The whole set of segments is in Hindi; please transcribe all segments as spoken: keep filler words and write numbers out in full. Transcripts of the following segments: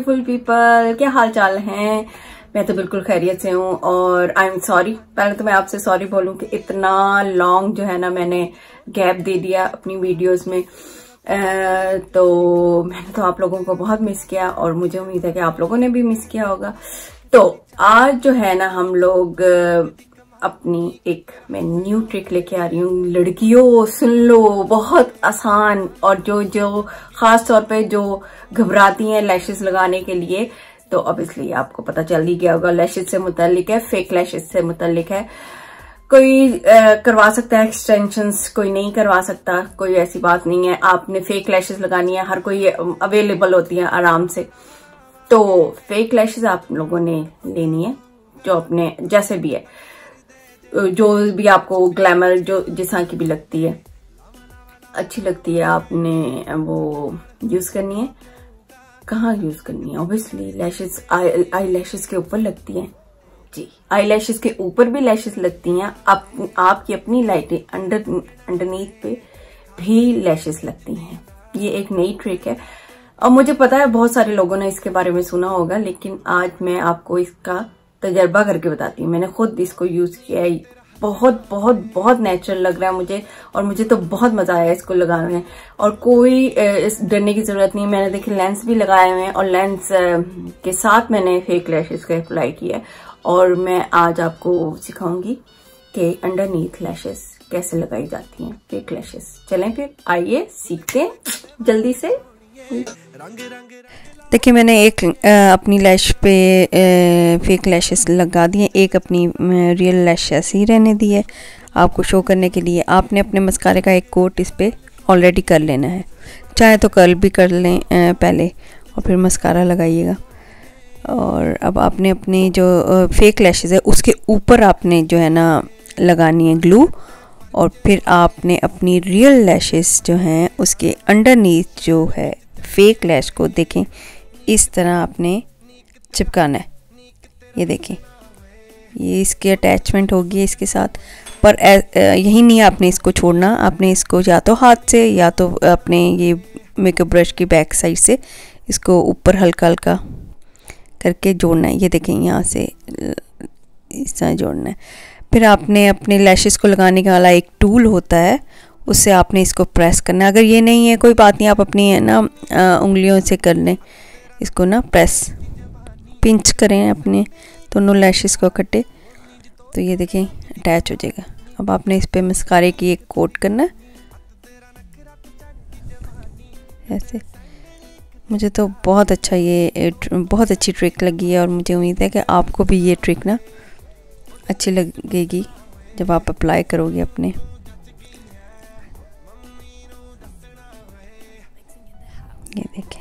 ब्यूटीफुल पीपल, क्या हाल चाल हैं। मैं तो बिल्कुल खैरियत से हूँ और आई एम सॉरी। पहले तो मैं आपसे सॉरी बोलूँ कि इतना लॉन्ग जो है ना मैंने गैप दे दिया अपनी वीडियोस में। आ, तो मैंने तो आप लोगों को बहुत मिस किया और मुझे उम्मीद है कि आप लोगों ने भी मिस किया होगा। तो आज जो है ना हम लोग अपनी एक मैं न्यू ट्रिक लेके आ रही हूँ। लड़कियों सुन लो, बहुत आसान, और जो जो खास तौर पे जो घबराती हैं लैशेस लगाने के लिए, तो ऑब्वियसली आपको पता चल ही गया होगा लैशेस से मुतालिक है, फेक लैशेस से मुतालिक है। कोई आ, करवा सकता है एक्सटेंशंस, कोई नहीं करवा सकता, कोई ऐसी बात नहीं है। आपने फेक लैशेस लगानी है, हर कोई अवेलेबल होती है आराम से। तो फेक लैशेस आप लोगों ने लेनी है, जो अपने जैसे भी है, जो भी आपको ग्लैमर जो जिस तरह की भी लगती है, अच्छी लगती है, आपने वो यूज करनी है। कहाँ यूज करनी है? Obviously lashes eye eye lashes के ऊपर लगती हैं जी। आई लैशेस के ऊपर भी लैशेस लगती हैं। आप, आपकी अपनी लाइटें अंडर अंडरनीथ पे भी लैशेस लगती हैं। ये एक नई ट्रिक है और मुझे पता है बहुत सारे लोगों ने इसके बारे में सुना होगा, लेकिन आज मैं आपको इसका तजर्बा करके बताती हूँ। मैंने खुद इसको यूज किया है, बहुत बहुत बहुत नेचुरल लग रहा है मुझे, और मुझे तो बहुत मजा आया इसको लगाने में। और कोई इस डरने की जरूरत नहीं। मैंने देखिए लेंस भी लगाए हुए हैं और लेंस के साथ मैंने फेक लैशेस का अप्लाई किया है, और मैं आज आपको सिखाऊंगी कि अंडरनीथ लैशेस कैसे लगाई जाती हैं, फेक लैशेस। चलें फिर, आइए सीखते हैं जल्दी से। देखिए मैंने एक आ, अपनी लैश पे आ, फेक लैशेस लगा दी हैं, एक अपनी रियल लैश ऐसे ही रहने दी है आपको शो करने के लिए। आपने अपने मस्कारे का एक कोट इस पे ऑलरेडी कर लेना है, चाहे तो कर्ल भी कर लें आ, पहले, और फिर मस्कारा लगाइएगा। और अब आपने अपनी जो आ, फेक लैशेस है उसके ऊपर आपने जो है ना लगानी है ग्लू, और फिर आपने अपनी रियल लैशेस जो हैं उसके अंडरनीथ जो है फेक लैश को देखें इस तरह आपने चिपकाना है। ये देखें, ये इसकी अटैचमेंट होगी इसके साथ, पर यही नहीं आपने इसको छोड़ना। आपने इसको या तो हाथ से या तो अपने ये मेकअप ब्रश की बैक साइड से इसको ऊपर हल्का हल्का करके जोड़ना है। ये देखें, यहाँ से इस तरह जोड़ना है। फिर आपने अपने लैशेस को लगाने वाला एक टूल होता है, उससे आपने इसको प्रेस करना है। अगर ये नहीं है कोई बात नहीं, आप अपनी है ना उंगलियों से कर लें इसको ना, प्रेस पिंच करें अपने दोनों लैशेस को इकट्ठे, तो ये देखें अटैच हो जाएगा। अब आपने इस पे मस्कारे की एक कोट करना है ऐसे। मुझे तो बहुत अच्छा ये बहुत अच्छी ट्रिक लगी है, और मुझे उम्मीद है कि आपको भी ये ट्रिक ना अच्छी लगेगी जब आप अप्लाई करोगे अपने। ये देखें,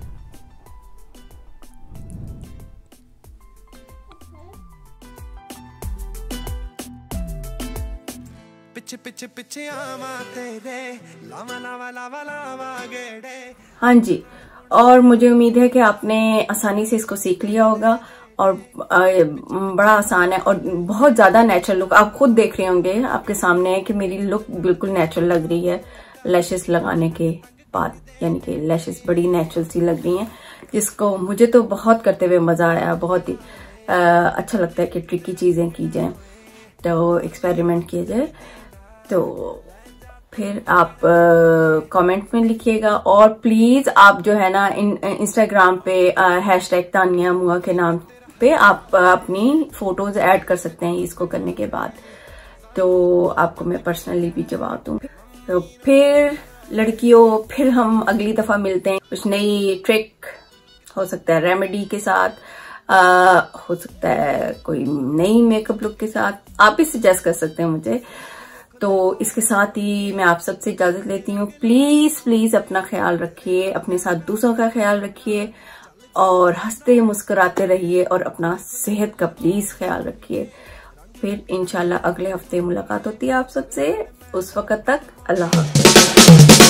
पिछे पिछे पिछे आवा तेरे लावा लावा लावा लावा गेड़े। हाँ जी, और मुझे उम्मीद है कि आपने आसानी से इसको सीख लिया होगा, और बड़ा आसान है और बहुत ज्यादा नेचुरल लुक। आप खुद देख रहे होंगे, आपके सामने है कि मेरी लुक बिल्कुल नेचुरल लग रही है लैशेस लगाने के बाद, यानी कि लैशेस बड़ी नेचुरल सी लग रही हैं, जिसको मुझे तो बहुत करते हुए मजा आया। बहुत ही आ, अच्छा लगता है कि ट्रिकी चीजें की जाएं, तो एक्सपेरिमेंट किया जाए। तो फिर आप कमेंट में लिखिएगा, और प्लीज आप जो है ना इन इंस्टाग्राम पे हैशटैग तानिया मुआ के नाम पे आप अपनी फोटोज ऐड कर सकते हैं इसको करने के बाद, तो आपको मैं पर्सनली भी जवाब दूंगी। तो फिर लड़कियों, फिर हम अगली दफा मिलते हैं कुछ नई ट्रिक, हो सकता है रेमेडी के साथ, आ, हो सकता है कोई नई मेकअप लुक के साथ, आप भी सजेस्ट कर सकते हैं मुझे। तो इसके साथ ही मैं आप सबसे इजाजत लेती हूँ। प्लीज प्लीज अपना ख्याल रखिए, अपने साथ दूसरों का ख्याल रखिए, और हंसते मुस्कुराते रहिए, और अपना सेहत का प्लीज ख्याल रखिए। फिर इंशाल्लाह अगले हफ्ते मुलाकात होती है आप सबसे। उस वक्त तक अल्लाह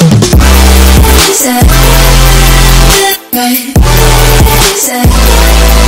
हाफ़िज़।